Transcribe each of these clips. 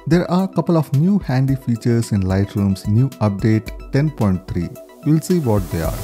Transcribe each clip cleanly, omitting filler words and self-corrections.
There are a couple of new handy features in Lightroom's new update 10.3. We'll see what they are.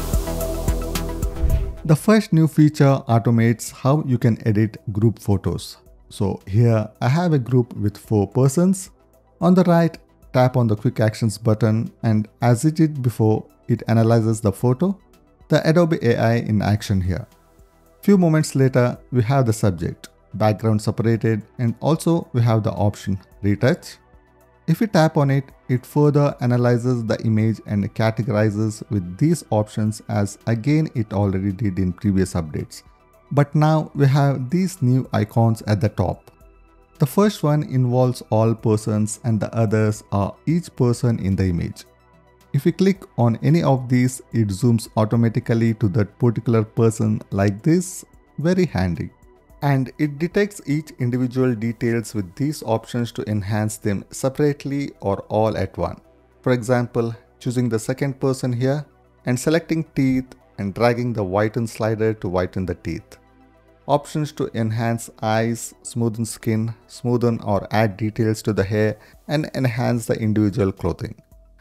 The first new feature automates how you can edit group photos. So here I have a group with 4 persons. On the right, tap on the quick actions button, and as it did before, it analyzes the photo. The Adobe AI in action here. Few moments later, we have the subject, background separated, and also we have the option retouch. If we tap on it, it further analyzes the image and categorizes with these options as again it already did in previous updates. But now we have these new icons at the top. The first one involves all persons and the others are each person in the image. If we click on any of these, it zooms automatically to that particular person like this. Very handy. And it detects each individual details with these options to enhance them separately or all at once. For example, choosing the second person here and selecting teeth and dragging the whiten slider to whiten the teeth. Options to enhance eyes, smoothen skin, smoothen or add details to the hair, and enhance the individual clothing.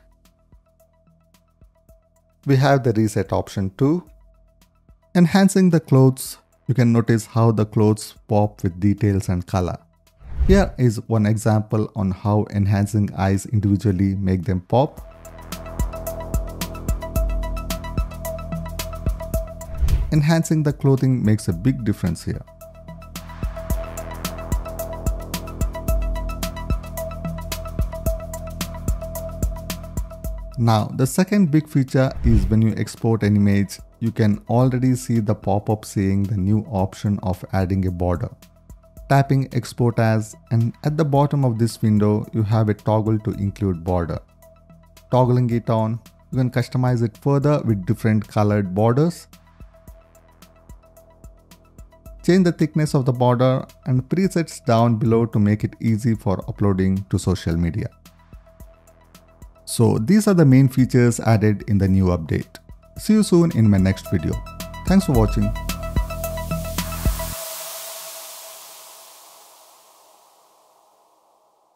We have the reset option too. Enhancing the clothes. You can notice how the clothes pop with details and color. Here is one example on how enhancing eyes individually make them pop. Enhancing the clothing makes a big difference here. Now, the second big feature is when you export an image, you can already see the pop-up saying the new option of adding a border. Tapping Export As, and at the bottom of this window, you have a toggle to include border. Toggling it on, you can customize it further with different colored borders. Change the thickness of the border and presets down below to make it easy for uploading to social media. So these are the main features added in the new update. See you soon in my next video. Thanks for watching.